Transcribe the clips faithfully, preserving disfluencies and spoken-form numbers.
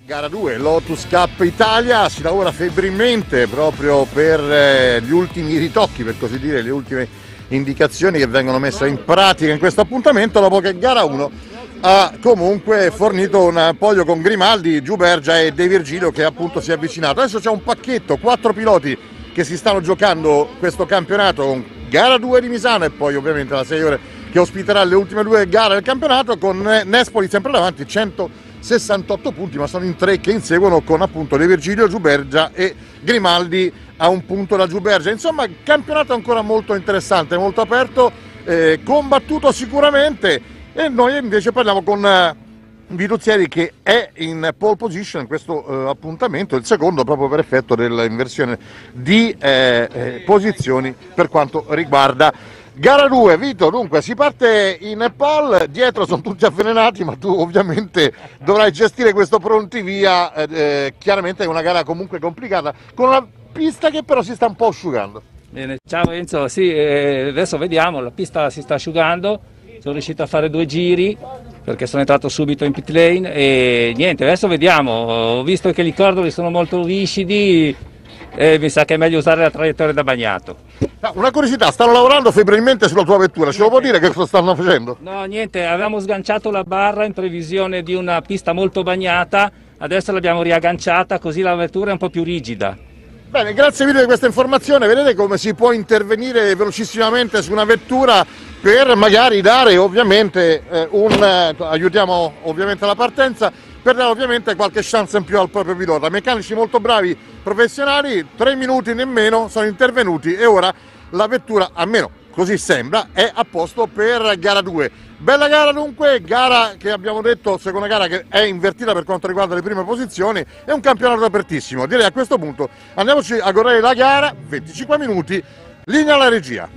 Gara due, Lotus Cup Italia, si lavora febbrilmente proprio per eh, gli ultimi ritocchi, per così dire, le ultime indicazioni che vengono messe in pratica in questo appuntamento, dopo che gara uno ha comunque fornito un podio con Grimaldi, Giubergia e De Virgilio, che appunto si è avvicinato. Adesso c'è un pacchetto, quattro piloti che si stanno giocando questo campionato con gara due di Misano e poi ovviamente la sei ore che ospiterà le ultime due gare del campionato, con Nespoli sempre davanti, centosessantotto punti, ma sono in tre che inseguono, con appunto De Virgilio, Giubergia e Grimaldi a un punto da Giubergia. Insomma, campionato ancora molto interessante, molto aperto, eh, combattuto sicuramente, e noi invece parliamo con eh, Vituzzieri, che è in pole position in questo eh, appuntamento, il secondo proprio per effetto dell'inversione di eh, eh, posizioni per quanto riguarda gara due. Vito, dunque si parte in pole, dietro sono tutti avvelenati, ma tu ovviamente dovrai gestire questo pronti via, eh, eh, chiaramente è una gara comunque complicata, con una pista che però si sta un po' asciugando. Bene, ciao Enzo, sì, eh, adesso vediamo, la pista si sta asciugando, sono riuscito a fare due giri perché sono entrato subito in pit lane e niente, adesso vediamo, ho visto che i cordoli sono molto viscidi e mi sa che è meglio usare la traiettoria da bagnato. No, una curiosità, stanno lavorando febbrilmente sulla tua vettura, ce lo può dire che cosa stanno facendo? No, niente, avevamo sganciato la barra in previsione di una pista molto bagnata, adesso l'abbiamo riagganciata così la vettura è un po' più rigida. Bene, grazie Vito di questa informazione. Vedete come si può intervenire velocissimamente su una vettura per magari dare ovviamente eh, un eh, aiutiamo ovviamente la partenza, per dare ovviamente qualche chance in più al proprio pilota. Meccanici molto bravi, professionali, tre minuti nemmeno sono intervenuti e ora la vettura, almeno così sembra, è a posto per gara due. Bella gara dunque, gara che abbiamo detto, seconda gara che è invertita per quanto riguarda le prime posizioni, è un campionato apertissimo. Direi a questo punto andiamoci a godere la gara, venticinque minuti, linea alla regia.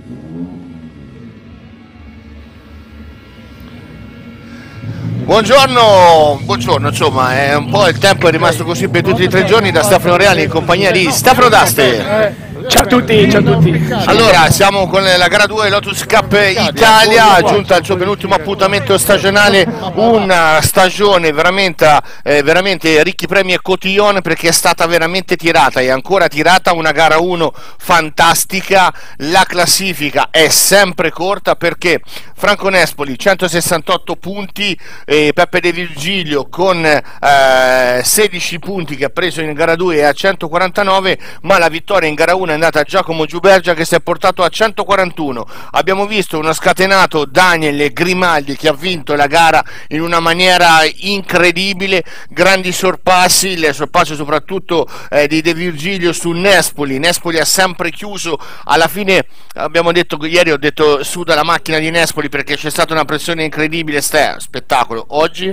Buongiorno, buongiorno, insomma, è un po' il tempo è rimasto così per tutti i tre giorni da Stefano Reali in compagnia di Stefano D'Aste. Ciao a tutti, ciao a tutti. Allora, siamo con la gara due Lotus Cup Italia, giunta al suo penultimo appuntamento stagionale, una stagione veramente, eh, veramente ricchi premi e cotillon, perché è stata veramente tirata, è ancora tirata, una gara uno fantastica, la classifica è sempre corta perché Franco Nespoli centosessantotto punti, eh, Peppe De Virgilio con eh, sedici punti che ha preso in gara due è a centoquarantanove, ma la vittoria in gara uno è andata a Giacomo Giubergia che si è portato a centoquarantuno. Abbiamo visto uno scatenato Daniel Grimaldi che ha vinto la gara in una maniera incredibile, grandi sorpassi, il sorpasso soprattutto eh, di De Virgilio su Nespoli. Nespoli ha sempre chiuso, alla fine abbiamo detto, ieri ho detto su dalla macchina di Nespoli perché c'è stata una pressione incredibile, sta, spettacolo. Oggi?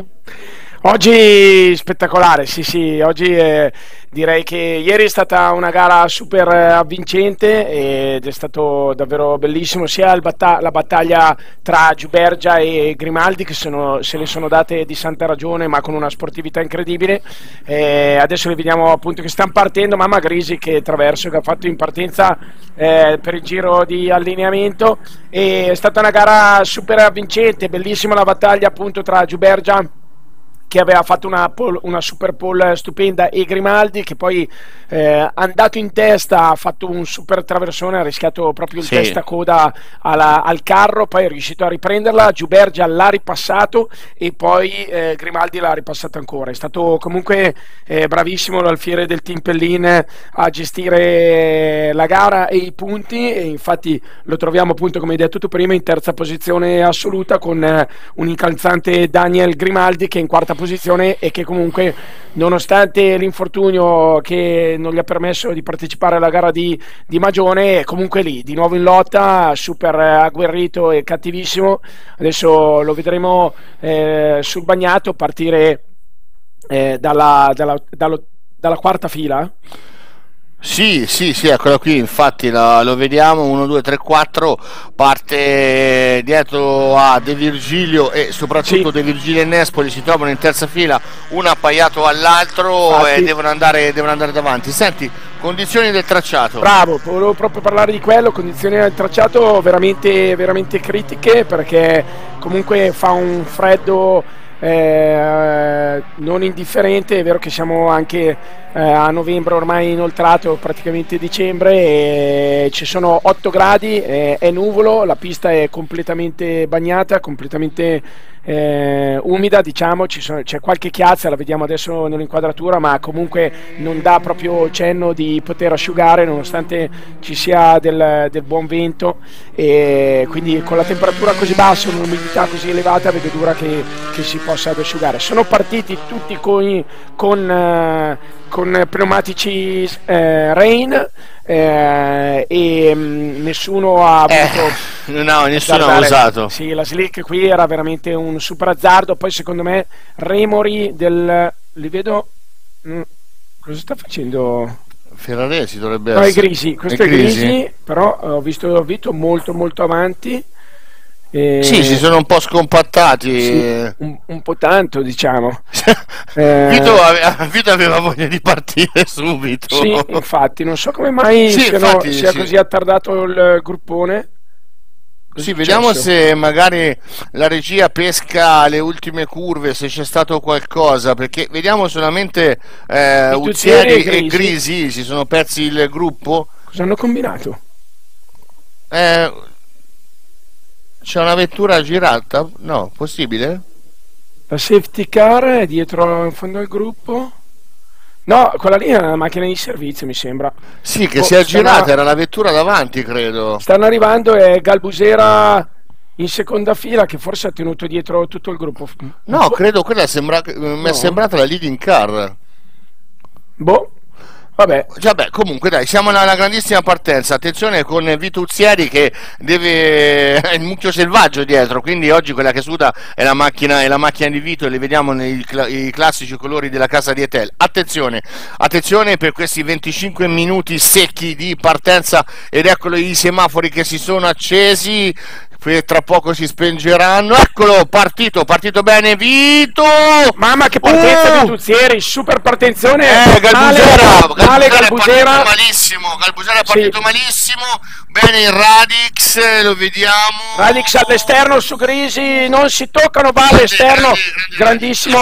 Oggi spettacolare, sì sì, oggi eh, direi che ieri è stata una gara super avvincente ed è stato davvero bellissimo, sia il batta la battaglia tra Giubergia e Grimaldi che sono, se le sono date di santa ragione, ma con una sportività incredibile. Eh, adesso le vediamo appunto che stanno partendo, mamma Grisi che traverso che ha fatto in partenza eh, per il giro di allineamento, e è stata una gara super avvincente, bellissima la battaglia appunto tra Giubergia che aveva fatto una, pole, una super pole stupenda e Grimaldi che poi eh, andato in testa ha fatto un super traversone, ha rischiato proprio il sì. testa coda alla, al carro, poi è riuscito a riprenderla, Giubergia l'ha ripassato e poi eh, Grimaldi l'ha ripassata ancora. È stato comunque eh, bravissimo l'alfiere del Team Pellin a gestire la gara e i punti, e infatti lo troviamo appunto, come hai detto tu prima, in terza posizione assoluta con eh, un incalzante Daniel Grimaldi che è in quarta posizione e che comunque, nonostante l'infortunio che non gli ha permesso di partecipare alla gara di, di Magione, è comunque lì di nuovo in lotta, super agguerrito e cattivissimo. Adesso lo vedremo eh, sul bagnato partire eh, dalla, dalla, dalla, dalla quarta fila. Sì, sì, sì, eccolo qui, infatti lo, lo vediamo, uno, due, tre, quattro, parte dietro a De Virgilio e soprattutto sì. De Virgilio e Nespoli si trovano in terza fila, uno appaiato all'altro e devono andare, devono andare davanti. Senti, condizioni del tracciato. Bravo, volevo proprio parlare di quello, condizioni del tracciato veramente, veramente critiche, perché comunque fa un freddo eh, non indifferente. È vero che siamo anche eh, a novembre ormai inoltrato, praticamente dicembre, e ci sono otto gradi, eh, è nuvolo, la pista è completamente bagnata, completamente eh, umida, diciamo, ci sono, c'è qualche chiazza, la vediamo adesso nell'inquadratura, ma comunque non dà proprio cenno di poter asciugare nonostante ci sia del, del buon vento, e quindi con la temperatura così bassa, un'umidità così elevata, vedo dura che, che si possa asciugare. Sono partiti tutti con, con, eh, con pneumatici eh, Rain, eh, e mh, nessuno ha avuto eh, no, nessuno ha usato. Sì, la slick qui era veramente un super azzardo. Poi secondo me Remori del, li vedo, mh, cosa sta facendo? Ferraresi dovrebbe no, essere. è Grisi, questo è, è Grisi, Grisi, però ho visto ho visto molto molto avanti. E... Sì, si sono un po' scompattati. Sì, un, un po' tanto, diciamo. eh... Vito, aveva, Vito aveva voglia di partire subito. Sì, infatti, non so come mai sì, siano, infatti, sia sì. così attardato il gruppone. Sì, vediamo se magari la regia pesca le ultime curve, se c'è stato qualcosa, perché vediamo solamente eh, Uzzieri e Grisi. Grisi si sono persi il gruppo. Cosa hanno combinato? Eh, c'è una vettura girata? No, possibile? La safety car è dietro in fondo al gruppo. No, quella lì è una macchina di servizio, mi sembra. Sì, che oh, si è stanno... girata, era la vettura davanti, credo. Stanno arrivando, è Galbusera in seconda fila, che forse ha tenuto dietro tutto il gruppo. No, boh. credo quella sembra... no. mi è sembrata la leading car. Boh. Vabbè. Vabbè, comunque dai, siamo alla grandissima partenza. Attenzione con Vito Uzzieri che deve è il mucchio selvaggio dietro, quindi oggi quella che suda è la macchina, è la macchina di Vito, e le vediamo nei cl i classici colori della casa di Etel. Attenzione, attenzione per questi venticinque minuti secchi di partenza, ed eccolo i semafori che si sono accesi. Tra poco si spengeranno. Eccolo, partito, partito bene Vito. Mamma che partenza uh! di Uzzieri, super partenzione. Eh, Galbusera, male, male Galbusera. È partito malissimo, Galbusera è partito sì. malissimo. Bene il Radix, lo vediamo. Radix all'esterno su Grisi, non si toccano, va all'esterno. Grandissimo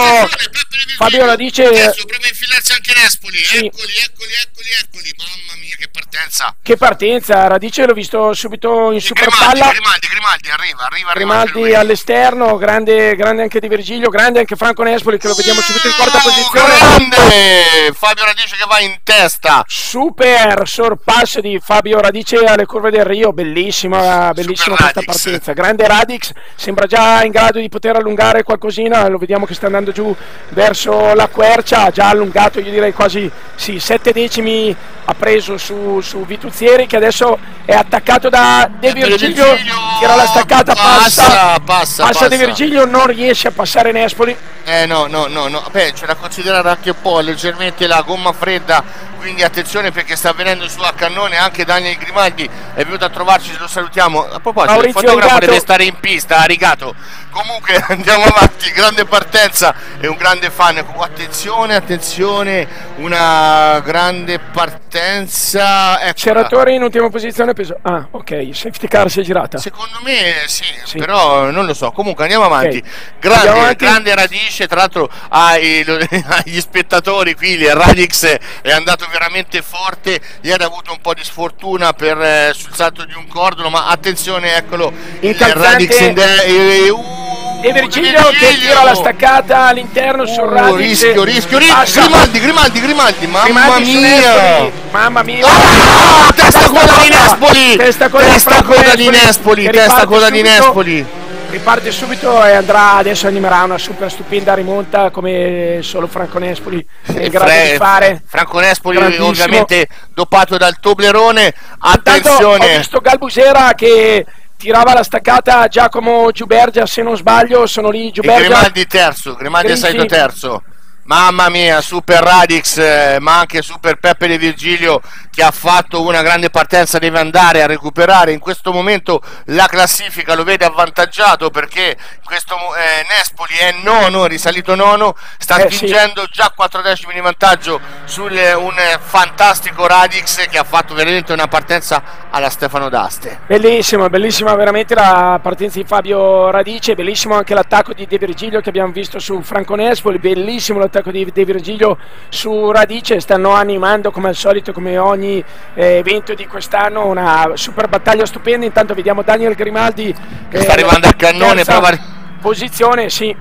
Fabio Radice. Adesso prova a infilarsi anche Nespoli. Sì. Eccoli, eccoli, eccoli, eccoli. Mamma mia, che partenza. Che partenza, Radice l'ho visto subito in super Grimaldi, palla. Grimaldi, Grimaldi, arriva, arriva, Grimaldi all'esterno, grande, grande anche Di Virgilio, grande anche Franco Nespoli, che lo vediamo subito in quarta posizione. Grande! Fabio Radice che va in testa. Super sorpasso di Fabio Radice alle curve del Rio, bellissima, bellissima questa Radix. partenza. Grande Radix, sembra già in grado di poter allungare qualcosina, lo vediamo che sta andando giù verso la Quercia, ha già allungato, io direi quasi sì, sette decimi ha preso su, su Vito Uzzieri, che adesso è attaccato da De Virgilio, Virgilio. tira la staccata, passa, passa, passa, passa De Virgilio, non riesce a passare Nespoli. Eh no, no, no, no, beh, c'è da considerare anche un po' leggermente la gomma fredda, quindi attenzione perché sta venendo su a cannone anche Daniel Grimaldi, è venuto a trovarci, lo salutiamo. A proposito, Maurizio il fotografo Rigato. deve stare in pista, Rigato. Comunque andiamo avanti, grande partenza e un grande fan. Attenzione, attenzione, una grande partenza. Ceratore in ultima posizione, peso. Ah, ok, safety car si è girata. Secondo me sì, sì. però non lo so. Comunque andiamo avanti. Okay. Grande, andiamo avanti. grande Radice, tra l'altro ai, agli spettatori qui, il Radix è andato veramente forte. Ieri ha avuto un po' di sfortuna per, eh, sul salto di un cordolo, ma attenzione, eccolo il Radix in de- uh, De Virgilio che tira la staccata all'interno sul Radix. Rischio, rischio, rischio. Grimaldi, Grimaldi, Grimaldi, mamma Grimaldi mia. Mamma mia. Ah, testa coda di Nespoli. Testa coda di Nespoli. Testa coda di Nespoli. Riparte subito e andrà, adesso animerà una super stupenda rimonta come solo Franco Nespoli è in grado Fre di fare. Franco Nespoli ovviamente dopato dal Toblerone. Attenzione. Attenzione. Ho visto Galbusera che tirava la staccata, Giacomo Giubergia se non sbaglio, sono lì Giubergia. E Grimaldi terzo, Grimaldi è salito terzo. Mamma mia, super Radix, eh, ma anche super Peppe De Virgilio che ha fatto una grande partenza deve andare a recuperare. In questo momento la classifica lo vede avvantaggiato perché questo eh, Nespoli è nono, è risalito nono, sta eh, spingendo sì. già quattro decimi di vantaggio su un fantastico Radix che ha fatto veramente una partenza alla Stefano D'Aste. Bellissima, bellissima veramente la partenza di Fabio Radice, bellissimo anche l'attacco di De Virgilio che abbiamo visto su Franco Nespoli, bellissimo l'attacco di De Virgilio su Radice, stanno animando come al solito, come ogni eh, evento di quest'anno, una super battaglia stupenda. Intanto vediamo Daniel Grimaldi che eh, sta arrivando a cannone, prova... posizione, sì.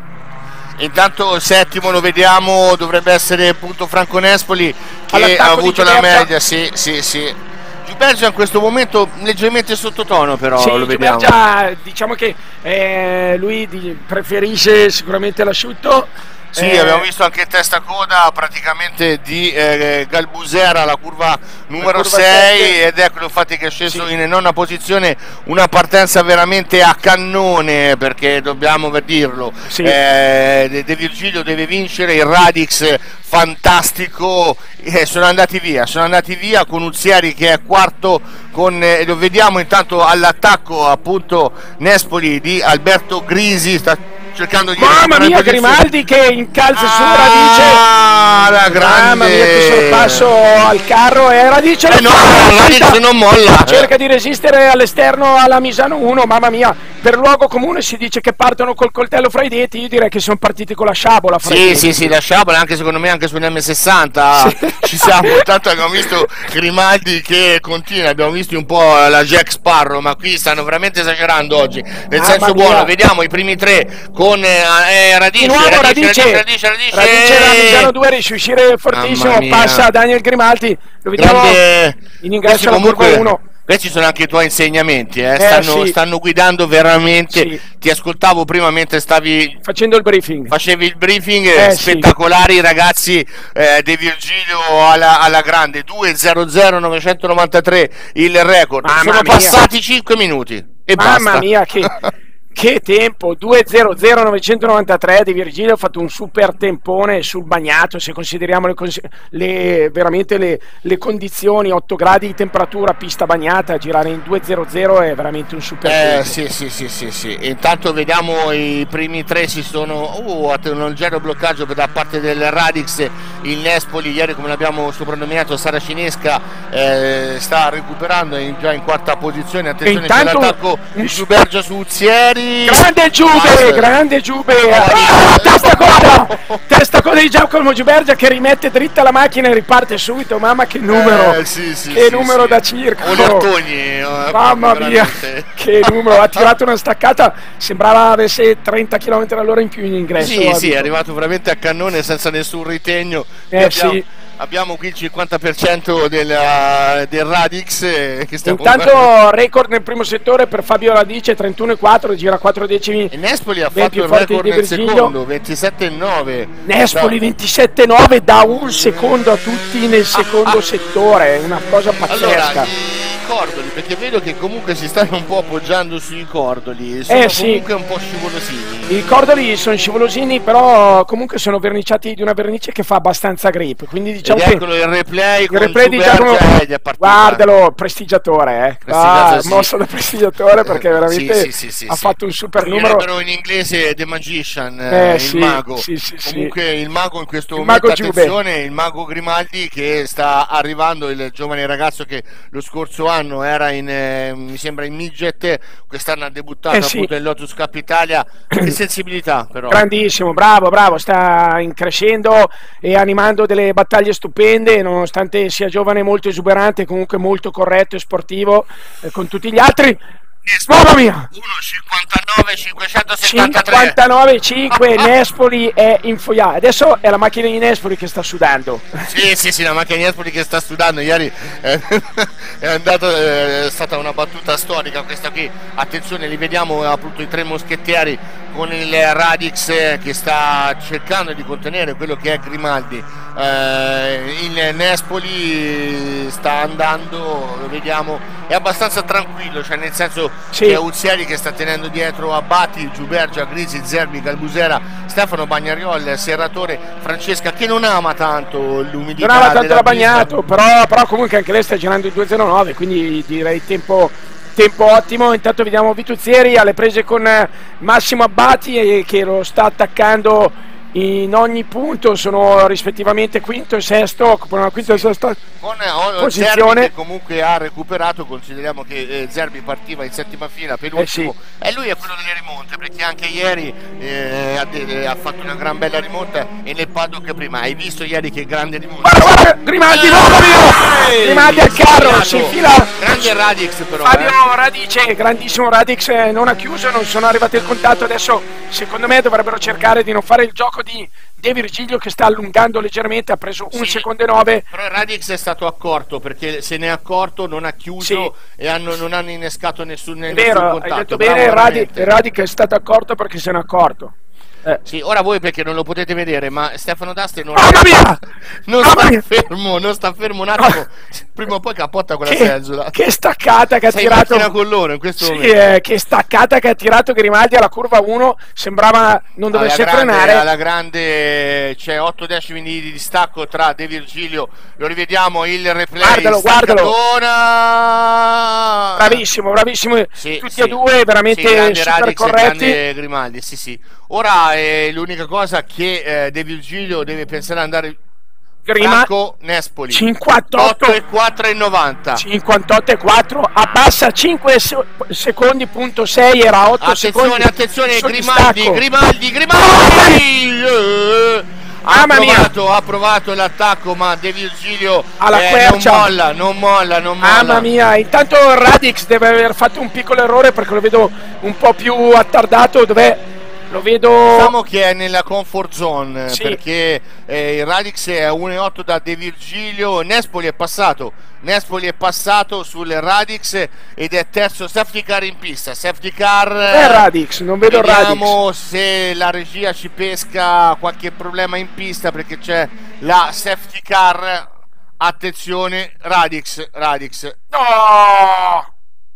Intanto settimo lo vediamo, dovrebbe essere appunto Franco Nespoli che ha avuto la media, sì, sì, sì. Giubergia in questo momento leggermente sottotono, però sì, lo vediamo. Giubergia, diciamo che eh, lui di, preferisce sicuramente l'asciutto. Sì, eh, abbiamo visto anche testa coda praticamente di eh, Galbusera, la curva numero sei, ed ecco infatti che è sceso sì. in nona posizione, una partenza veramente a cannone, perché dobbiamo dirlo, sì. eh, De Virgilio deve vincere, il Radix fantastico, eh, sono andati via, sono andati via con Uzieri che è quarto, con, eh, lo vediamo intanto all'attacco appunto Nespoli di Alberto Grisi, sta cercando di mamma mia Grimaldi che incalza ah, su Radice, la grande, mamma mia che sorpasso al carro, e Radice eh no, Radice non molla, cerca di resistere all'esterno alla Misano uno, mamma mia, per luogo comune si dice che partono col coltello fra i denti, io direi che sono partiti con la sciabola fra sì i denti. sì sì la sciabola, anche secondo me anche sull'M sessanta sì. ci siamo, tanto abbiamo visto Grimaldi che continua, abbiamo visto un po' la Jack Sparrow, ma qui stanno veramente esagerando oggi, nel mamma senso mia. buono, vediamo i primi tre con eh, Radice, di nuovo Radice, Radice, Radice, Radice, Radice la Misano due riesce a uscire fortissimo, passa Daniel Grimaldi, lo vediamo grande, in ingresso alla curva uno. Questi sono anche i tuoi insegnamenti, eh? Stanno, eh, sì. stanno guidando veramente, sì. Ti ascoltavo prima mentre stavi facendo il briefing, facevi il briefing, eh, spettacolari sì. i ragazzi eh, De Virgilio alla, alla grande, due zero zero novecentonovantatré il record, mamma sono mia. Passati cinque minuti e mamma basta. Mia che... Che tempo, due zero zero novecentonovantatré di Virgilio, ha fatto un super tempone sul bagnato, se consideriamo le, le, veramente le, le condizioni, otto gradi di temperatura, pista bagnata, girare in due zero zero è veramente un super eh, tempo. Sì, sì, sì, sì, sì. Intanto vediamo i primi tre si sono, uh, un leggero bloccaggio da parte del Radix, il Nespoli, ieri come l'abbiamo soprannominato Saracinesca, eh, sta recuperando, è già in quarta posizione, attenzione c'è l'attacco di Giubergia su Uzieri. Grande Giube, grande Giube, ah, testa coda, testa coda di Giacomo Giubergia che rimette dritta la macchina e riparte subito, mamma che numero, eh, sì, sì, che sì, numero sì. da circo, Olertogni, mamma mia, che numero, ha tirato una staccata, sembrava avesse trenta chilometri all'ora in più in ingresso. Sì, sì, è arrivato veramente a cannone senza nessun ritegno. Eh abbiamo... sì. Abbiamo qui il cinquanta per cento del, del Radix eh, che stiamo intanto guardando. Record nel primo settore per Fabio Radice, trentuno e quattro, gira quattro decimi. E Nespoli ha fatto il record nel secondo, ventisette e nove. Nespoli da... ventisette e nove da un secondo a tutti nel secondo ah, ah. settore, una cosa pazzesca. Allora, i cordoli, perché vedo che comunque si stanno un po' appoggiando sui cordoli, sono eh, comunque sì. un po' scivolosini. I cordoli sono scivolosini, però comunque sono verniciati di una vernice che fa abbastanza grip, quindi diciamo ed eccolo il replay, il replay di Giacomo, guardalo, prestigiatore, eh. Prestigiato, ah, sì. mosso da prestigiatore perché veramente sì, sì, sì, sì, ha sì. fatto un super Lo numero. in inglese The Magician, eh, il sì, mago. Sì, sì, Comunque sì. il mago in questo il momento, mago attenzione, il mago Grimaldi che sta arrivando, il giovane ragazzo che lo scorso anno era in, eh, mi sembra in midget, quest'anno ha debuttato eh, sì. appunto in Lotus Cup Italia. Che sensibilità però. Grandissimo, bravo, bravo, sta in crescendo e animando delle battaglie stupende, nonostante sia giovane, molto esuberante, comunque molto corretto e sportivo eh, con tutti gli altri. Mamma mia! uno cinquantanove cinquecentosettantatré cinquantanove cinque Nespoli è infoiato. Adesso è la macchina di Nespoli che sta sudando. Sì, sì, sì, la macchina di Nespoli che sta sudando. Ieri eh, è, andato, eh, è stata una battuta storica questa qui. Attenzione, li vediamo appunto i tre moschettieri con il Radix eh, che sta cercando di contenere quello che è Grimaldi. Eh, il Nespoli sta andando, lo vediamo, è abbastanza tranquillo, cioè nel senso sì. che è Uzieri che sta tenendo dietro Abati, Giubergia, Grisi, Zerbi, Galbusera Stefano Bagnariol, serratore, Francesca che non ama tanto l'umidità. Non ama tanto della la Bagnato, però, però comunque anche lei sta girando il due zero nove, quindi direi tempo, tempo ottimo. Intanto vediamo Vituzzieri alle prese con Massimo Abbati che lo sta attaccando in ogni punto, sono rispettivamente quinto e sesto, occupano la quinta sì. e sesta con oh, posizione. Zerbi che comunque ha recuperato, consideriamo che eh, Zerbi partiva in settima fila, penultimo, eh sì. e lui è quello delle rimonte, perché anche ieri eh, ha, ha fatto una gran bella rimonta e nel paddock prima. Hai visto ieri che grande rimonta? Guarda, guarda, Grimaldi, eh, Grimaldi al carro, si infila. Grande Radix però. Fabio eh. Radice, grandissimo Radix, eh, non ha chiuso, non sono arrivati al contatto, adesso secondo me dovrebbero cercare di non fare il gioco di De Virgilio che sta allungando leggermente, ha preso un sì, secondo e nove. Però il Radix è stato accorto, perché se ne è accorto, non ha chiuso sì. e hanno, non hanno innescato nessun, nessun vero, contatto. Hai detto bene, il Radix, il Radix è stato accorto perché se ne è accorto. Eh. Sì, ora voi perché non lo potete vedere, ma Stefano D'Asti non, Mamma mia! non Mamma sta mia! fermo, non sta fermo un attimo. Prima o poi capotta quella che, seggiola. Che staccata che ha Sei tirato con loro in questo sì, momento. Eh, che staccata che ha tirato Grimaldi alla curva uno, sembrava non dovesse alla grande, frenare. Alla grande c'è otto decimi di, di distacco tra De Virgilio, lo rivediamo il replay. Guardalo, guardalo. Staccatona. Bravissimo, bravissimo. Sì, tutti sì. e due veramente sì, grande super Radix corretti. Grande Grimaldi, sì sì. Ora eh, l'unica cosa che eh, De Virgilio deve pensare ad andare Grima, Franco Nespoli cinquantotto e quattro e novanta cinquantotto e quattro, abbassa cinque secondi, punto sei, era otto secondi. Attenzione, attenzione, Grimaldi, distacco. Grimaldi, Grimaldi! Oh! Ha provato, ha provato l'attacco, ma De Virgilio alla eh, non molla, non molla, non molla. Mamma mia, intanto Radix deve aver fatto un piccolo errore perché lo vedo un po' più attardato, dov'è? Lo vedo. Diciamo che è nella comfort zone, sì. perché eh, il Radix è a uno e otto da De Virgilio, Nespoli è passato, Nespoli è passato sul Radix ed è terzo safety car in pista, safety car. È Radix, non vedo il Radix. Vediamo se la regia ci pesca qualche problema in pista perché c'è la safety car. Attenzione, Radix, Radix. No!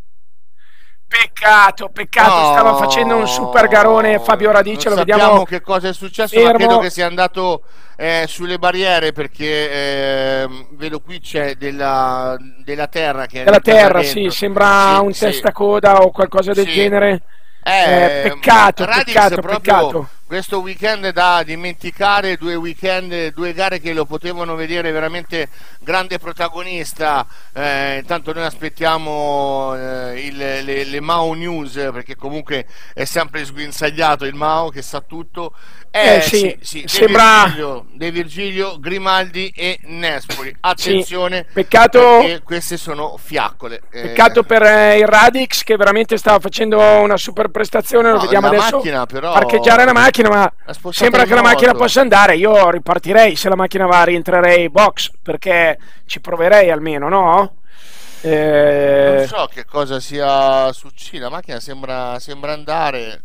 Peccato, peccato, no, stava facendo un super garone Fabio Radice, lo vediamo. Sappiamo che cosa è successo, fermo. Ma credo che sia andato eh, sulle barriere perché eh, vedo qui c'è della, della terra che è della terra, sì, sembra sì, un sì. testacoda o qualcosa del sì. genere. Eh, eh, peccato, Radix peccato, proprio peccato. Questo weekend da dimenticare, due weekend, due gare che lo potevano vedere veramente grande protagonista. Eh, intanto noi aspettiamo eh, il, le, le Mao News perché comunque è sempre sguinzagliato il Mao che sa tutto. Eh, eh sì, sì, sì. sembra De Virgilio, De Virgilio, Grimaldi e Nespoli. Attenzione, sì. Peccato perché queste sono fiaccole. Peccato eh, per eh, il Radix che veramente stava facendo una super prestazione. Lo no, vediamo la adesso. Macchina, però... Parcheggiare la macchina, ma sembra che la macchina possa andare. Io ripartirei se la macchina va, rientrerei box perché ci proverei almeno, no? Eh... Non so che cosa sia successo. La macchina sembra, sembra andare.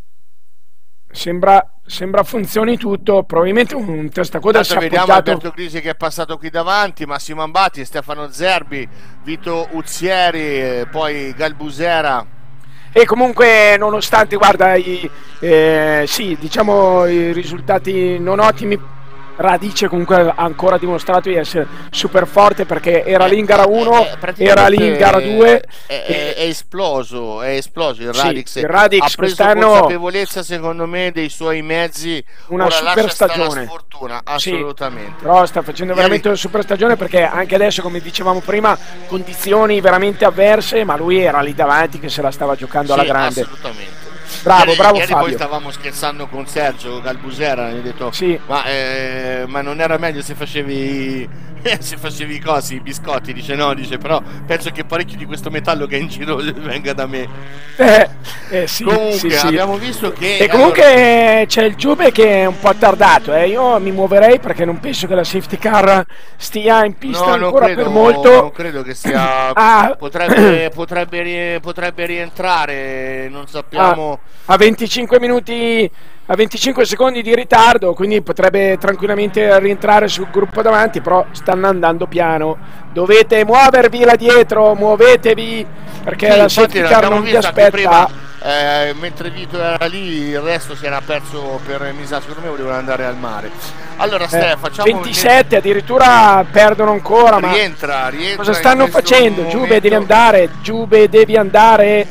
Sembra, sembra funzioni tutto, probabilmente un testacoda si è vediamo appoggiato. Alberto Grisi che è passato qui davanti, Massimo Ambati, Stefano Zerbi, Vito Uzzieri, poi Galbusera. E comunque nonostante, guarda, i, eh, sì, diciamo i risultati non ottimi, Radice comunque ha ancora dimostrato di essere super forte perché era lì in gara uno, era lì in gara due. È, è, è esploso, è esploso il sì, Radix. Il Radix ha preso consapevolezza secondo me dei suoi mezzi. Una Ora super stagione. Sfortuna, assolutamente. Sì, però sta facendo veramente una super stagione perché anche adesso, come dicevamo prima, condizioni veramente avverse, ma lui era lì davanti che se la stava giocando sì, alla grande. Assolutamente. Bravo, ieri, bravo ieri Fabio. Poi stavamo scherzando con Sergio Galbusera, gli ho detto sì. ma, eh, ma non era meglio se facevi se facevi i cosi, i biscotti? Dice no, dice però penso che parecchio di questo metallo che è in giro venga da me. Eh, eh sì, comunque sì, sì. abbiamo visto che e comunque allora... c'è il Giube che è un po' attardato, eh. Io mi muoverei perché non penso che la safety car stia in pista no, ancora credo, per molto. Non credo che sia ah. potrebbe, potrebbe, potrebbe rientrare, non sappiamo. Ah, a venticinque minuti, a venticinque secondi di ritardo, quindi potrebbe tranquillamente rientrare sul gruppo davanti, però stanno andando piano. Dovete muovervi là dietro, muovetevi perché sì, la safety car non vi aspetta. Prima, eh, mentre Vito era lì il resto si era perso per mi sa, secondo me volevano andare al mare. Allora Ste, eh, facciamo ventisette addirittura perdono ancora, rientra, ma rientra cosa stanno facendo? momento. Giube devi andare, Giube devi andare,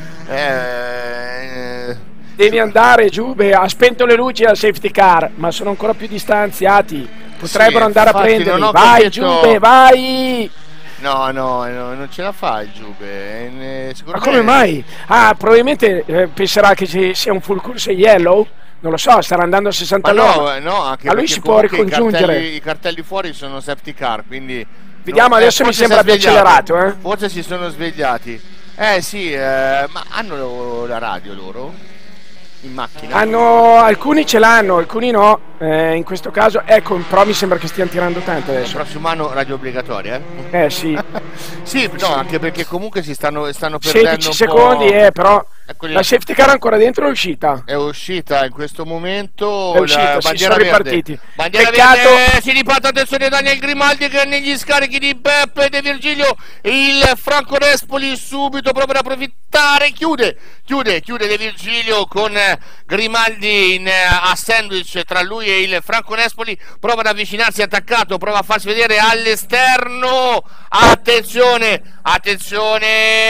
eh, devi andare Giube, ha spento le luci al safety car, ma sono ancora più distanziati, potrebbero sì, andare a prenderli, vai capito. Giube, vai! No, no, no, non ce la fa il Giube. Ne, Ma come mai? Ah, probabilmente eh, penserà che ci sia un full course yellow? Non lo so, starà andando a sessanta all'ora. No, no, anche a lui si può ricongiungere. I cartelli, i cartelli fuori sono safety car, quindi... Vediamo, no, adesso eh, mi sembra più accelerato. Eh? Forse si sono svegliati. Eh sì, eh, ma hanno la radio loro? In macchina? Hanno, alcuni ce l'hanno, alcuni no. Eh, in questo caso, ecco, però mi sembra che stiano tirando tanto adesso. Il prossimo anno radio obbligatoria, eh? Eh sì. Sì, no, anche perché comunque si stanno, stanno perdendo sedici un secondi, po'... eh, però Ecco, la safety car è ancora dentro o è uscita? È uscita in questo momento. È uscita, la si bandiera sono verde. ripartiti. Bandiera Peccato. verde, si riparte, attenzione Daniel Grimaldi che negli scarichi di Beppe De Virgilio, il Franco Nespoli subito proprio da approfittare, chiude, chiude, chiude De Virgilio con Grimaldi in, a sandwich tra lui e il Franco Nespoli, prova ad avvicinarsi attaccato, prova a farsi vedere all'esterno, attenzione, attenzione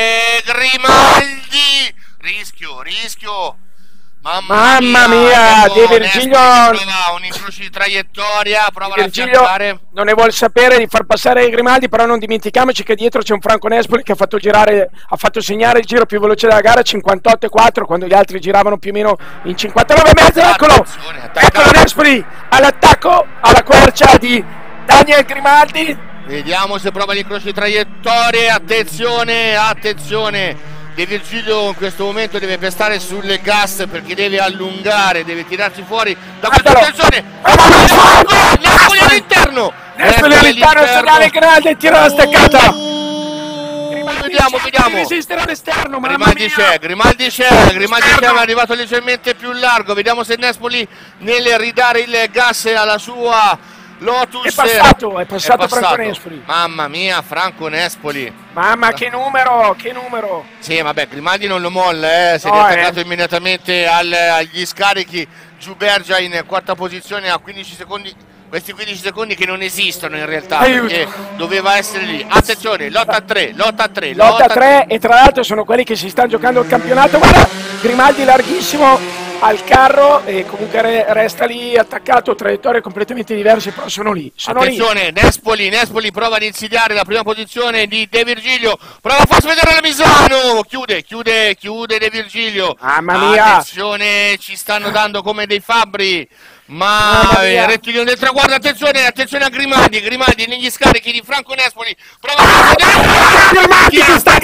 Grimaldi! Rischio, rischio. Mamma, Mamma mia, mia, Diego, De Virgilio prova un incrocio di traiettoria, prova De a Virgilio fiancare. non ne vuol sapere di far passare i Grimaldi, però non dimentichiamoci che dietro c'è un Franco Nespoli che ha fatto girare, ha fatto segnare il giro più veloce della gara, cinquantotto e quattro, quando gli altri giravano più o meno in cinquantanove e mezzo. Eccolo, eccolo Nespoli all'attacco, alla quercia di Daniel Grimaldi. Vediamo se prova l'incrocio di traiettorie, attenzione, attenzione. De Virgilio in questo momento deve pestare sulle gas perché deve allungare, deve tirarsi fuori da questa situazione. Nespoli all'interno! Nespoli all'interno, segnale grande e tira la staccata. Vediamo, vediamo. Resistere all'esterno, mamma Grimaldi mia. c'è, Grimaldi c'è, Grimaldi c'è, ma è arrivato leggermente più largo. Vediamo se Nespoli nel ridare il gas alla sua Lotus è passato, è passato, è passato. Franco Nespoli. Mamma mia, Franco Nespoli. Mamma che numero, che numero. Sì, vabbè, Grimaldi non lo molla, eh. Si no, è attaccato eh. immediatamente al, agli scarichi. Giubergia in quarta posizione a quindici secondi. Questi quindici secondi che non esistono in realtà, Aiuto. perché doveva essere lì. Attenzione, lotta a tre, lotta a tre, lotta a tre, e tra l'altro sono quelli che si stanno giocando il campionato. Guarda, Grimaldi larghissimo al carro e comunque re, resta lì attaccato, traiettorie completamente diverse, però sono lì. Sono Attenzione, lì. Nespoli, Nespoli prova ad insidiare la prima posizione di De Virgilio, prova a farsi vedere la Misano, chiude, chiude, chiude De Virgilio. Mamma mia. Attenzione, ci stanno dando come dei fabbri. Ma rettilineo del traguardo, attenzione, attenzione a Grimaldi, Grimaldi negli scarichi di Franco Nespoli, prova a farsi vedere. Grimaldi si sta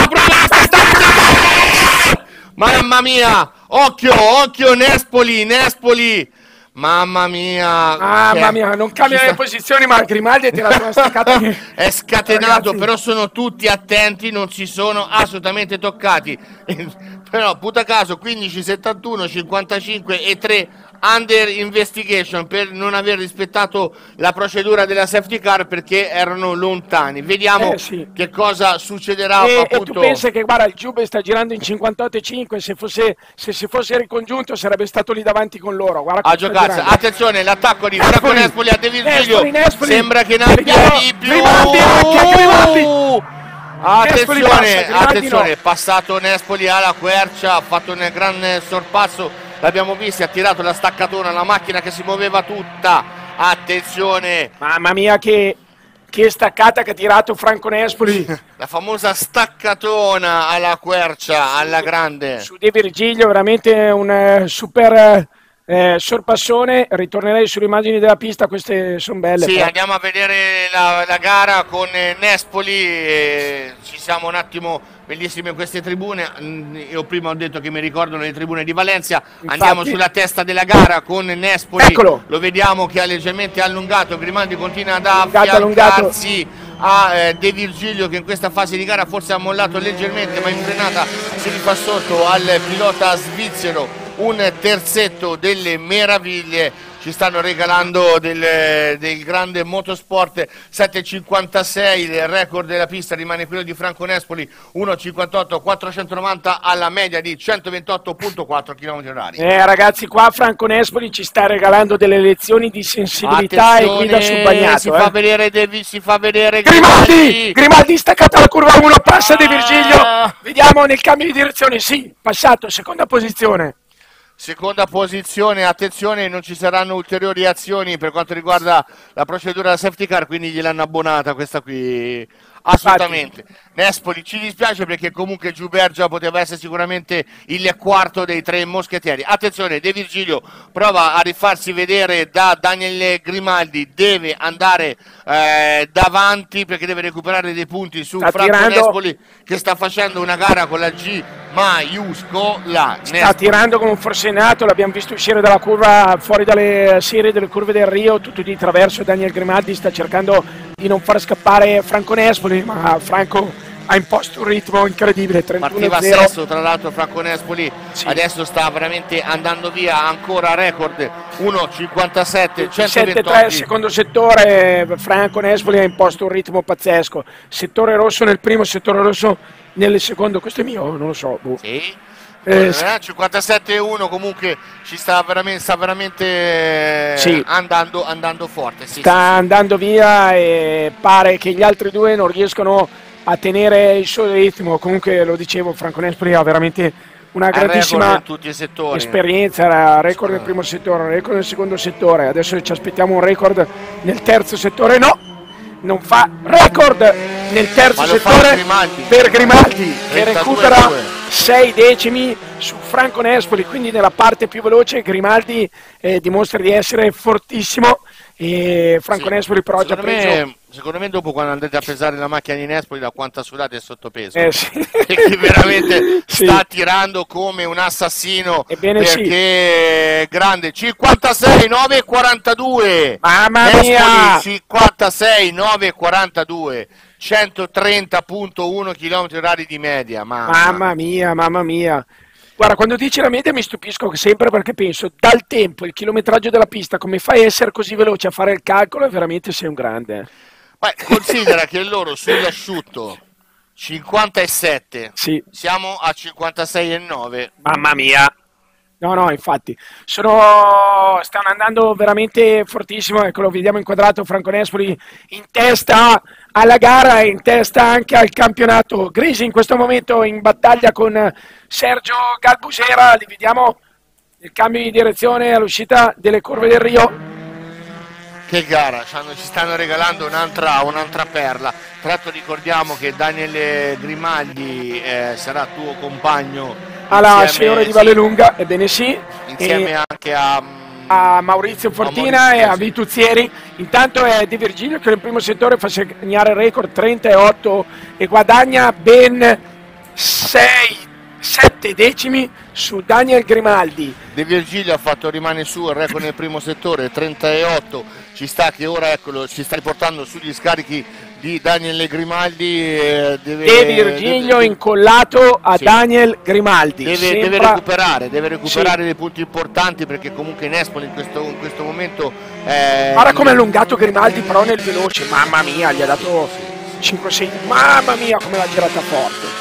Mamma mia, occhio, occhio Nespoli, Nespoli. Mamma mia. Mamma cioè, mia, non cambia sta... le posizioni, ma Grimaldi ha tirato una staccata che... è scatenato, ragazzi, però sono tutti attenti, non si sono assolutamente toccati. Però puta caso quindici, settantuno, cinquantacinque e tre under investigation per non aver rispettato la procedura della safety car perché erano lontani. Vediamo eh, sì. che cosa succederà. E, appunto. e tu pensi che guarda, il Giube sta girando in cinquantotto e cinque, se, fosse, se si fosse ricongiunto sarebbe stato lì davanti con loro. Guarda a giocarsi. Attenzione, l'attacco di Franco Nespoli a De Virgilio. Nespoli, Nespoli. Sembra che ne abbia di più. Grimaldi, anche Grimaldi. Attenzione, passa, attenzione, è no. passato Nespoli alla quercia, ha fatto un gran sorpasso, l'abbiamo visto, ha tirato la staccatona, la macchina che si muoveva tutta. Attenzione. Mamma mia che, che staccata che ha tirato Franco Nespoli. La famosa staccatona alla quercia, alla grande. Su De Virgilio veramente un eh, super... Eh, sorpassone. Ritornerei sulle immagini della pista, queste sono belle. Sì, però. andiamo a vedere la, la gara con eh, Nespoli, eh, ci siamo un attimo bellissime queste tribune. Io prima ho detto che mi ricordano le tribune di Valencia. Infatti, andiamo sulla testa della gara con Nespoli. Eccolo. Lo vediamo che ha leggermente allungato, Grimaldi continua ad allungato, affiancarsi a eh, De Virgilio che in questa fase di gara forse ha mollato leggermente, ma in frenata si rifà sotto al pilota svizzero un terzetto delle meraviglie. Ci stanno regalando del, del grande motorsport sette e cinquantasei, il record della pista rimane quello di Franco Nespoli, uno e cinquantotto quattrocentonovanta alla media di centoventotto virgola quattro chilometri orari. Eh ragazzi, qua Franco Nespoli ci sta regalando delle lezioni di sensibilità. Attenzione, e guida sul bagnato. Si eh. fa vedere Devi, si fa vedere Grimaldi! Grimaldi, Grimaldi staccato alla curva uno, passa ah. De Virgilio. Vediamo nel cambio di direzione, sì, passato, seconda posizione. Seconda posizione, attenzione, non ci saranno ulteriori azioni per quanto riguarda la procedura della safety car, quindi gliel'hanno abbonata questa qui, assolutamente. Infatti. Nespoli ci dispiace perché comunque Giubergia poteva essere sicuramente il quarto dei tre moschettieri. Attenzione, De Virgilio prova a rifarsi vedere da Daniel Grimaldi, deve andare eh, davanti perché deve recuperare dei punti su sta Franco tirando... Nespoli che sta facendo una gara con la G maiuscola. Sta Nespoli. tirando come un forsenato, l'abbiamo visto uscire dalla curva, fuori dalle serie delle curve del Rio, tutto di traverso. Daniel Grimaldi sta cercando di non far scappare Franco Nespoli, ma Franco ha imposto un ritmo incredibile. Partiva sesto tra l'altro Franco Nespoli, sì. Adesso sta veramente andando via, ancora record uno cinquantasette centoventotto. Secondo settore Franco Nespoli ha imposto un ritmo pazzesco, settore rosso nel primo, settore rosso nel secondo. Questo è mio, non lo so. Boh. Sì. Eh, cinquantasette uno comunque ci sta veramente, sta veramente sì. andando, andando forte. Sì, sta sì, andando sì. via e pare che gli altri due non riescono a tenere il suo ritmo. Comunque lo dicevo, Franco Nespoli ha veramente una grandissima esperienza, era record nel primo settore, record nel secondo settore, adesso ci aspettiamo un record nel terzo settore. No, non fa record nel terzo settore Grimaldi. per Grimaldi che recupera sei decimi su Franco Nespoli, quindi nella parte più veloce Grimaldi eh, dimostra di essere fortissimo e Franco sì. Nespoli però ha già preso me, secondo me dopo quando andate a pesare la macchina di Nespoli da quanta sudate è sottopeso eh, sì. perché veramente sì. sta tirando come un assassino. Ebbene perché sì. grande cinquantasei nove quarantadue, mamma Nespoli, mia, cinquantasei nove quarantadue, centotrenta virgola uno chilometri orari di media. Mamma. mamma mia, mamma mia. Guarda, quando dici la media mi stupisco sempre perché penso, dal tempo, il chilometraggio della pista, come fai a essere così veloce a fare il calcolo e veramente sei un grande. Beh, considera che loro sull'asciutto cinquantasette, sì. siamo a cinquantasei e nove. Mamma mia. No, no, infatti, sono, stanno andando veramente fortissimo, ecco, lo vediamo inquadrato, Franco Nespoli in testa alla gara e in testa anche al campionato. Grisi in questo momento in battaglia con Sergio Galbusera, li vediamo nel cambio di direzione all'uscita delle curve del Rio. Che gara, ci stanno regalando un'altra, un'altra perla. Tra l'altro ricordiamo che Daniele Grimaldi eh, sarà tuo compagno alla Signore di Vallelunga, ebbene sì, insieme e anche a, a Maurizio Fortina a Maurizio, e a Vituzzieri. Intanto è De Virgilio che nel primo settore fa segnare il record trenta e otto e guadagna ben sei sette decimi su Daniel Grimaldi. De Virgilio ha fatto rimane su il record nel primo settore trenta e otto, ci sta che ora eccolo ci sta riportando sugli scarichi di Daniel Grimaldi. Eh, deve, De Virgilio deve, incollato a sì. Daniel Grimaldi. Deve, Sembra... deve recuperare, deve recuperare sì. dei punti importanti perché comunque Nespoli in questo, in questo momento... Eh, guarda come è allungato Grimaldi però nel veloce, mamma mia, gli ha dato cinque sei, mamma mia come l'ha girata forte.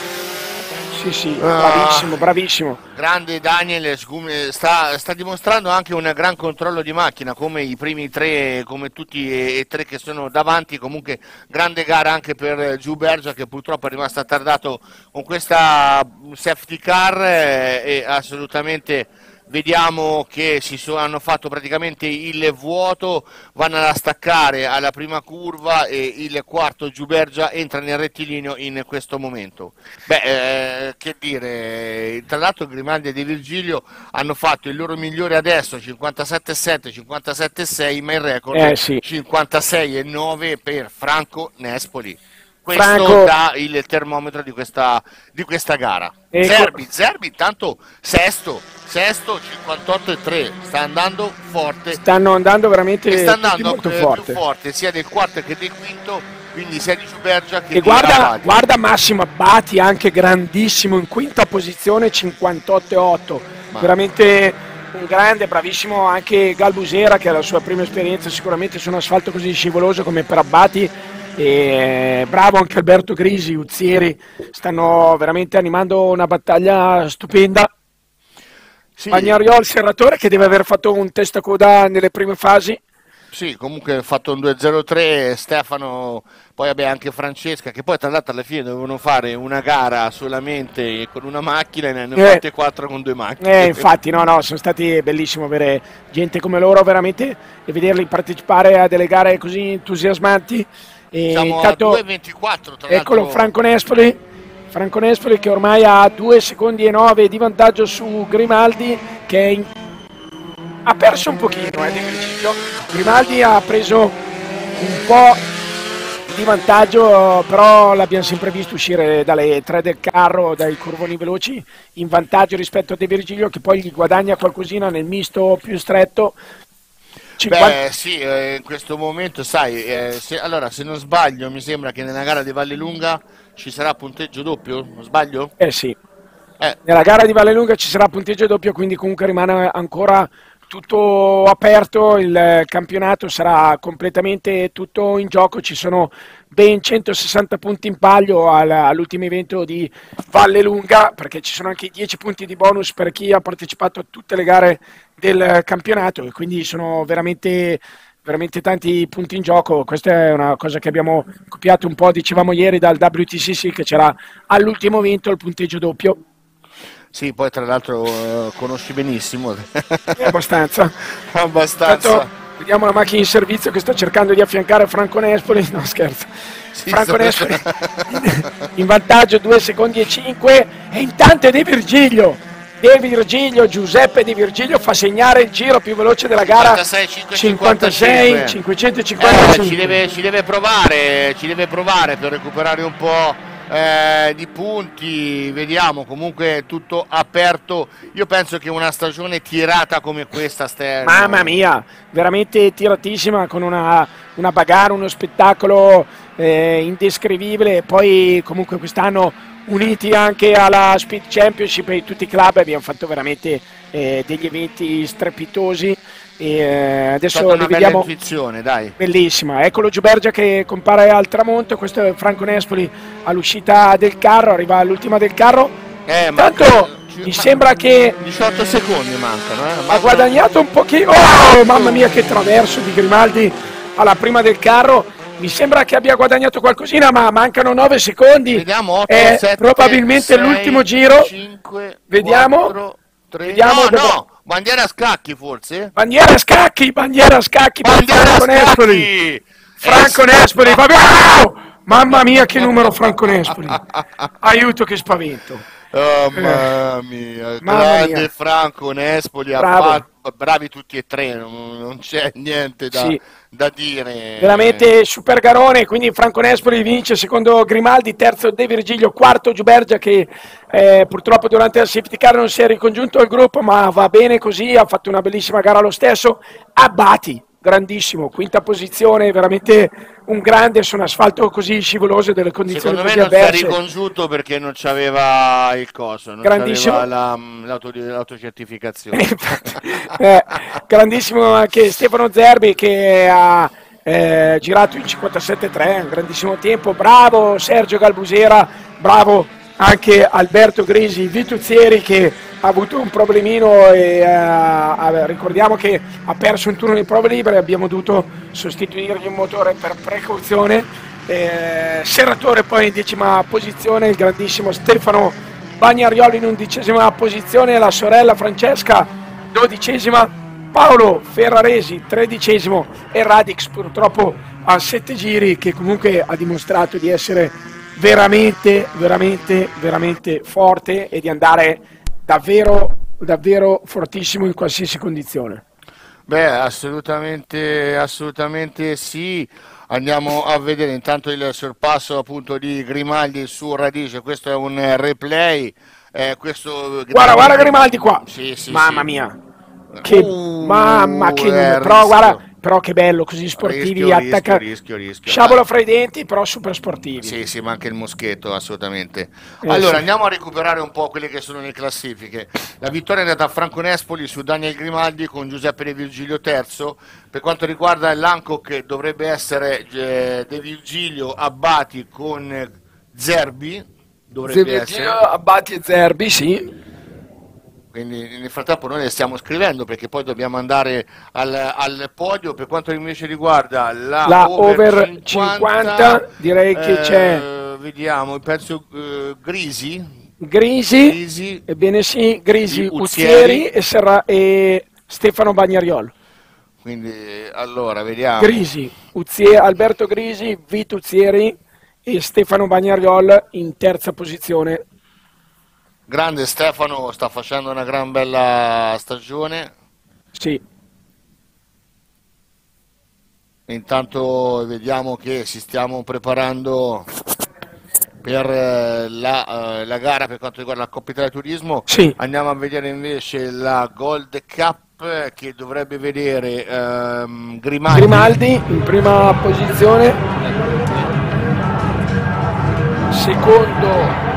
Sì, sì, bravissimo, bravissimo. Grande Daniel, sta, sta dimostrando anche un gran controllo di macchina, come i primi tre, come tutti e tre che sono davanti. Comunque grande gara anche per Giubergia che purtroppo è rimasto attardato con questa safety car e, e assolutamente... Vediamo che si sono, hanno fatto praticamente il vuoto, vanno a staccare alla prima curva e il quarto Giubergia entra nel rettilineo in questo momento. Beh, eh, che dire, tra l'altro Grimaldi e De Virgilio hanno fatto il loro migliore adesso, cinquantasette sette, cinquantasette sei, ma il record eh, sì. cinquantasei e nove per Franco Nespoli. Questo Franco... dà il termometro di questa, di questa gara. Ecco. Zerbi, Zerbi intanto sesto, sesto cinquantotto e tre, sta andando forte. Stanno andando veramente e sta andando molto più forte. forte sia del quarto che del quinto, quindi sia di Giubergia che e di guarda, Abadi. guarda Massimo Abbati anche grandissimo in quinta posizione cinquantotto e otto. Ma... veramente un grande, bravissimo anche Galbusera, che ha la sua prima esperienza sicuramente su un asfalto così scivoloso come per Abbati. E bravo anche Alberto Grisi, Uzzieri, stanno veramente animando una battaglia stupenda. Sì. Bagnariol, Serratore, che deve aver fatto un testacoda nelle prime fasi. Sì, comunque ha fatto un due zero tre, Stefano, poi vabbè anche Francesca, che poi tra l'altro alla fine dovevano fare una gara solamente con una macchina e ne hanno Eh. fatte quattro con due macchine. Eh, infatti, no, no, sono stati bellissimo avere gente come loro veramente e vederli partecipare a delle gare così entusiasmanti. E Siamo intanto, a due ventiquattro, tra eccolo l'altro. Franco Nespoli, Franco Nespoli che ormai ha due secondi e nove di vantaggio su Grimaldi, che è in... ha perso un pochino eh, di Virgilio. Grimaldi ha preso un po' di vantaggio, però l'abbiamo sempre visto uscire dalle tre del carro, dai curvoni veloci, in vantaggio rispetto a De Virgilio, che poi gli guadagna qualcosina nel misto più stretto. cinquanta... Beh sì, eh, in questo momento sai, eh, se, allora se non sbaglio mi sembra che nella gara di Vallelunga ci sarà punteggio doppio, non sbaglio? Eh sì, Eh. nella gara di Vallelunga ci sarà punteggio doppio, quindi comunque rimane ancora tutto aperto, il campionato sarà completamente tutto in gioco, ci sono ben centosessanta punti in palio al, all'ultimo evento di Vallelunga, perché ci sono anche dieci punti di bonus per chi ha partecipato a tutte le gare del campionato e quindi sono veramente, veramente tanti punti in gioco. Questa è una cosa che abbiamo copiato un po', dicevamo ieri dal W T C C, che c'era all'ultimo evento il punteggio doppio. Sì, poi tra l'altro eh, conosci benissimo. È abbastanza. Abbastanza. Tanto, vediamo la macchina in servizio che sta cercando di affiancare Franco Nespoli. No, scherzo. Sì, Franco sta- Nespoli in vantaggio due secondi e cinque e intanto è De Virgilio. De Virgilio, Giuseppe De Virgilio fa segnare il giro più veloce della gara. cinquantasei, cinquantasei, cinquecentocinquantacinque. Eh, ci, deve, ci deve provare, ci deve provare per recuperare un po' eh, di punti, vediamo, comunque tutto aperto. Io penso che una stagione tirata come questa, Ster... Mamma mia, veramente tiratissima, con una, una bagarre, uno spettacolo eh, indescrivibile. Poi comunque quest'anno uniti anche alla Speed Championship e tutti i club abbiamo fatto veramente eh, degli eventi strepitosi. E eh, adesso una li bella vediamo. intuizione, dai. Bellissima, eccolo Giubergia che compare al tramonto. Questo è Franco Nespoli all'uscita del carro, arriva all'ultima del carro. Eh, Intanto manca- mi sembra che diciotto secondi mancano, eh. ha Mancano- guadagnato un pochino. Oh, mamma mia, che traverso di Grimaldi alla prima del carro. Mi sembra che abbia guadagnato qualcosina, ma mancano nove secondi. Vediamo, otto, È sette, probabilmente sei, l'ultimo giro. cinque, Vediamo. quattro, tre. Vediamo No, dove- no, bandiera a scacchi forse? Bandiera a scacchi, bandiera a scacchi per Bandiera a Franco Nespoli. scacchi! Franco Eh, Nespoli, va bene. Oh! Mamma mia, che numero Franco Nespoli. Aiuto, che spavento. Oh, mamma mia, Mamma grande mia. Franco Nespoli, ha Bravo. fatto- bravi tutti e tre, non, non c'è niente da, Sì. da dire. Veramente super garone, quindi Franco Nespoli vince, secondo Grimaldi, terzo De Virgilio, quarto Giubergia che eh, purtroppo durante la safety car non si è ricongiunto al gruppo, ma va bene così, ha fatto una bellissima gara lo stesso. Abbati, grandissimo, quinta posizione, veramente un grande su un asfalto così scivoloso, delle condizioni Secondo me così non si è avverse. ricongiunto perché non c'aveva il coso, non Grandissimo. c'aveva la- l'auto- l'autocertificazione. Eh, grandissimo anche Stefano Zerbi che ha eh, girato in cinquantasette tre, un grandissimo tempo. Bravo Sergio Galbusera, bravo anche Alberto Grisi, Vituzzieri che ha avuto un problemino e eh, ha- ricordiamo che ha perso un turno di prove libere, abbiamo dovuto sostituirgli un motore per precauzione. Eh, Serratore poi in decima posizione, il grandissimo Stefano Bagnarioli in undicesima posizione, la sorella Francesca dodicesima, Paolo Ferraresi tredicesimo e Radix purtroppo a sette giri, che comunque ha dimostrato di essere veramente, veramente, veramente forte e di andare davvero, davvero fortissimo in qualsiasi condizione. Beh, assolutamente, assolutamente sì. Andiamo a vedere intanto il sorpasso appunto di Grimaldi su Radice, questo è un replay. Eh, questo Guarda, guarda Grimaldi qua, Sì, sì, mamma sì. mia, che Uh, mamma che è numero, però rischio. guarda, però che bello, così sportivi, rischio, attacca... rischio, rischio, rischio. Sciabola fra i denti, però super sportivi. Sì, sì, ma anche il moschetto, assolutamente. Eh, allora, sì. andiamo a recuperare un po' quelle che sono le classifiche. La vittoria è andata a Franco Nespoli su Daniel Grimaldi con Giuseppe De Virgilio terzo. Per quanto riguarda l'Hancock dovrebbe essere eh, De Virgilio Abbati con Zerbi, dovrebbe De Virgilio, essere. Abbati e Zerbi, sì. Quindi nel frattempo noi le stiamo scrivendo perché poi dobbiamo andare al, al podio. Per quanto invece riguarda la, La over, over cinquanta, cinquanta, direi che eh, c'è vediamo, penso eh, Grisi, Grisi, Grisi, ebbene sì, Grisi, Uzzieri. Uzzieri e, Serra, e Stefano Bagnariol. quindi allora vediamo. Grisi, Uzzieri, Alberto Grisi, Vito Uzzieri e Stefano Bagnariol in terza posizione. Grande Stefano, sta facendo una gran bella stagione. Sì. Intanto vediamo che ci stiamo preparando per eh, la, eh, la gara per quanto riguarda la Coppa Italia Turismo. Sì. Andiamo a vedere invece la Gold Cup che dovrebbe vedere ehm, Grimaldi. Grimaldi in prima posizione, secondo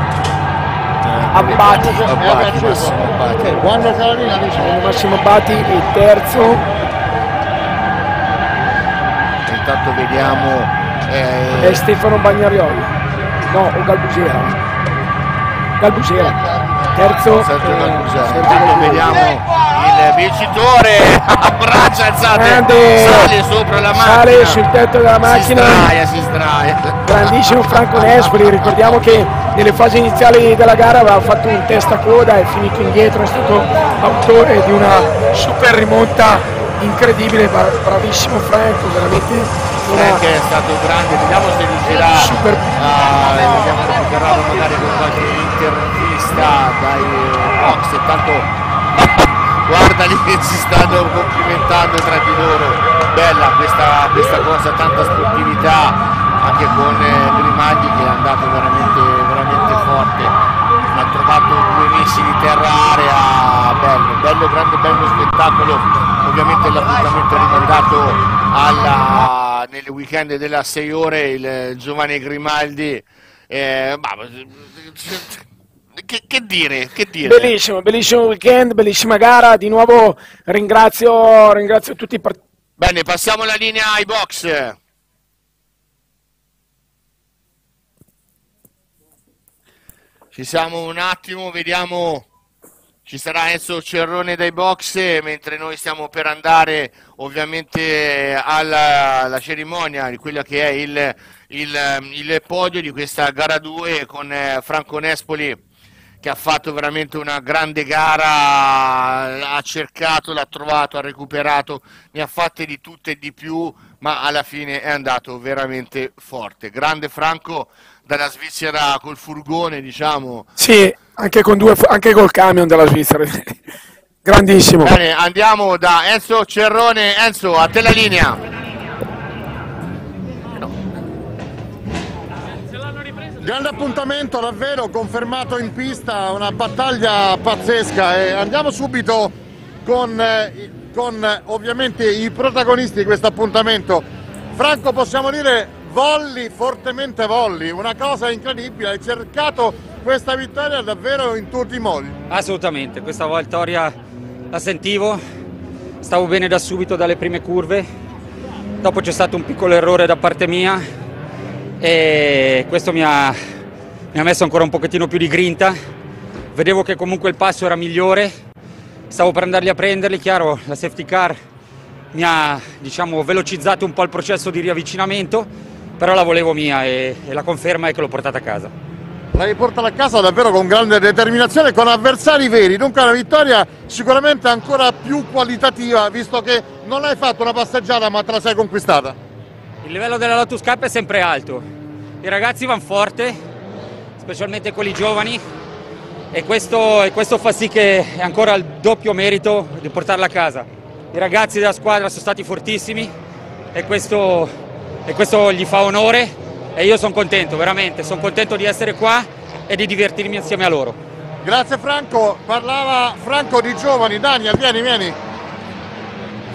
Abbati, Abbati, Massimo Abbati. Quando Calavina dice Massimo Abbati e terzo. Intanto vediamo eh, È Stefano Bagnarioli, no, o Galbusera. Galbusera, terzo. Sergio eh, Galbusera. Sergio Intanto Galbusera. vediamo il vincitore a braccia alzate, Grande. sale sopra la macchina, Sale sul tetto della macchina. si sdraia, si sdraia. Grandissimo Franco Nespoli, ricordiamo che nelle fasi iniziali della gara aveva fatto un testa coda, è finito indietro, è stato autore di una super rimonta incredibile, bra- bravissimo Franco, veramente una... Frank è stato grande, vediamo se riuscirà Super. a vediamo se recuperarlo magari con qualche intervista dai box. E tanto guarda lì che si stanno complimentando tra di loro, bella questa, questa cosa, tanta sportività anche con eh, Grimaldi che è andato veramente, veramente forte, ha trovato due missili terra-area, bello, bello, grande, bello spettacolo. Ovviamente l'appuntamento è rimandato alla, nelle weekend della sei ore, il giovane Grimaldi, eh, ma, che, che dire, che dire? Bellissimo, bellissimo weekend, bellissima gara, di nuovo ringrazio, ringrazio tutti i partiti. Bene, passiamo la linea ai box. Ci siamo un attimo, vediamo, ci sarà Enzo Cerrone dai box, mentre noi stiamo per andare ovviamente alla, alla cerimonia di quella che è il, il, il podio di questa gara due con Franco Nespoli, che ha fatto veramente una grande gara, ha cercato, l'ha trovato, ha recuperato, ne ha fatte di tutte e di più, ma alla fine è andato veramente forte. Grande Franco dalla Svizzera col furgone, diciamo. Sì, anche, con due, anche col camion della Svizzera. Grandissimo. Bene, andiamo da Enzo Cerrone. Enzo, a te la linea. grande appuntamento, davvero confermato in pista, una battaglia pazzesca e andiamo subito con, eh, con eh, ovviamente i protagonisti di questo appuntamento. Franco, possiamo dire volli, fortemente volli, una cosa incredibile, hai cercato questa vittoria davvero in tutti i modi. Assolutamente, questa vittoria la sentivo, stavo bene da subito dalle prime curve, dopo c'è stato un piccolo errore da parte mia e questo mi ha, mi ha messo ancora un pochettino più di grinta. Vedevo che comunque il passo era migliore, stavo per andarli a prenderli, chiaro, la safety car mi ha, diciamo, velocizzato un po' il processo di riavvicinamento, però la volevo mia e, e la conferma è che l'ho portata a casa. L'hai portata a casa davvero con grande determinazione, con avversari veri, dunque una vittoria sicuramente ancora più qualitativa, visto che non hai fatto una passeggiata ma te la sei conquistata. Il livello della Lotus Cup è sempre alto, i ragazzi vanno forte, specialmente quelli giovani, e questo, e questo fa sì che è ancora il doppio merito di portarla a casa. I ragazzi della squadra sono stati fortissimi e questo, e questo gli fa onore e io sono contento, veramente, sono contento di essere qua e di divertirmi insieme a loro. Grazie Franco, parlava Franco di giovani. Daniel, vieni, vieni.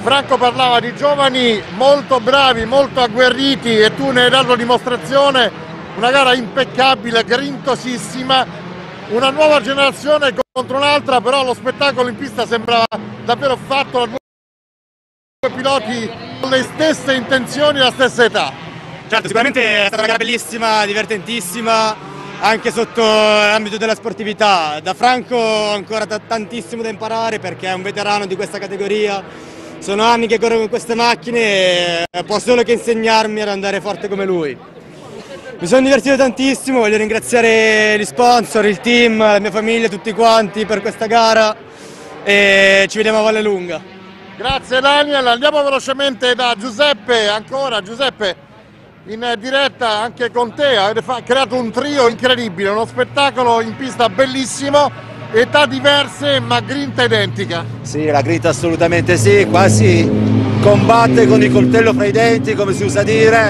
Franco parlava di giovani molto bravi, molto agguerriti e tu ne hai dato dimostrazione, una gara impeccabile, grintosissima, una nuova generazione contro un'altra, però lo spettacolo in pista sembrava davvero fatto da due piloti con le stesse intenzioni e la stessa età. Certo, sicuramente è stata una gara bellissima, divertentissima, anche sotto l'ambito della sportività. Da Franco ho ancora tantissimo da imparare perché è un veterano di questa categoria. Sono anni che corro con queste macchine e può solo che insegnarmi ad andare forte come lui. Mi sono divertito tantissimo, voglio ringraziare gli sponsor, il team, la mia famiglia, tutti quanti per questa gara e ci vediamo a Vallelunga. Grazie Daniel, andiamo velocemente da Giuseppe, ancora Giuseppe in diretta anche con te, avete creato un trio incredibile, uno spettacolo in pista bellissimo. Età diverse ma grinta identica. Sì, la grinta assolutamente sì, qua si combatte con il coltello fra i denti, come si usa dire.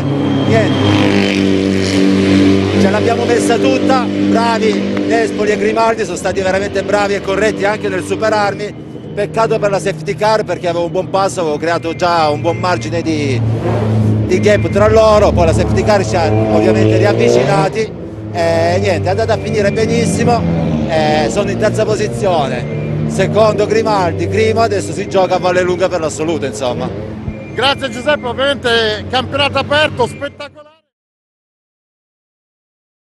Niente, ce l'abbiamo messa tutta, bravi Nespoli e Grimaldi, sono stati veramente bravi e corretti anche nel superarmi. Peccato per la safety car perché avevo un buon passo, avevo creato già un buon margine di, di gap tra loro, poi la safety car ci ha ovviamente riavvicinati. E niente, è andata a finire benissimo, eh, sono in terza posizione, secondo Grimaldi, Grimo, adesso si gioca a Vallelunga per l'assoluto, insomma. Grazie Giuseppe, ovviamente campionato aperto, spettacolare.